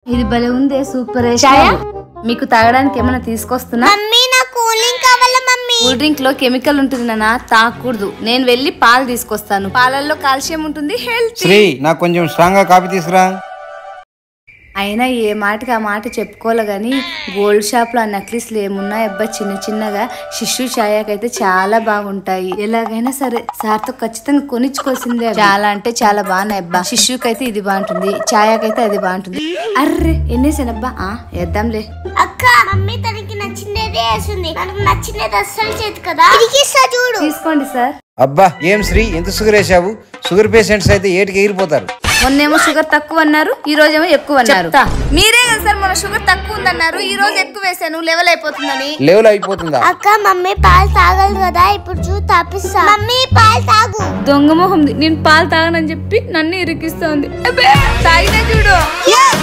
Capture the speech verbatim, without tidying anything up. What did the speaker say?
ఇది భలే ఉందే, సూపర్. చాయ్ మీకు తాగడానికి ఏమైనా తీసుకొస్తున్నా? మమ్మీ నాకు కూల్ డ్రింక్ కావాలా మమ్మీ. కూల్ డ్రింక్ లో కెమికల్ ఉంటుంది నాన్న, తాగకూడదు. నేను వెళ్ళి పాలు తీసుకొస్తాను. పాలల్లో కాల్షియం ఉంటుంది, హెల్త్. శ్రీ నాకు కొంచెం స్ట్రాంగ్ గా కాఫీ తీసుకురా. అయినా ఏ మాటకి ఆ మాట చెప్పుకోవాలి గాని గోల్డ్ షాప్ లో ఆ నక్లీస్లు ఏమున్నాయి అబ్బా, చిన్న చిన్నగా. శిశు ఛాయకైతే చాలా బాగుంటాయి. ఎలాగైనా సరే సార్ తో ఖచ్చితంగా కొనిచ్చుకోవాల్సిందే. చాలా అంటే చాలా బాగున్నాయి అబ్బా. శిశుకైతే ఇది బాగుంటుంది, ఛాయకైతే అది బాగుంటుంది. అర్రే ఎన్నేసానబ్బా, ఆ వేద్దాంలే. అక్క మమ్మీ తనకి నచ్చినదే వేసింది, నాకు నచ్చినది అస్సలు చేతి కదా. చూడు తీసుకోండి సార్. అబ్బా ఏం శ్రీ ఎంత షుగర్ వేసావు? షుగర్ పేషెంట్స్ అయితే ఏటికి ఎగిరిపోతారు. మొన్నేమో షుగర్ తక్కువ అన్నారు, ఈ రోజేమో ఎక్కువ అన్నారు. మీరే కదా సార్ మొన్న షుగర్ తక్కువ ఉందన్నారు, ఈ రోజు ఎక్కువ వేసాను లెవెల్ అయిపోతుందని. లెవెల్ అయిపోతుందా? అక్క మమ్మీ పాలు తాగదు కదా, ఇప్పుడు చూసి తాపిస్తా. మమ్మీ పాలు తాగు. దొంగ మొహంది, నేను పాలు తాగనని చెప్పి నన్ను ఇరికిస్తోంది. తాగినా చూడు.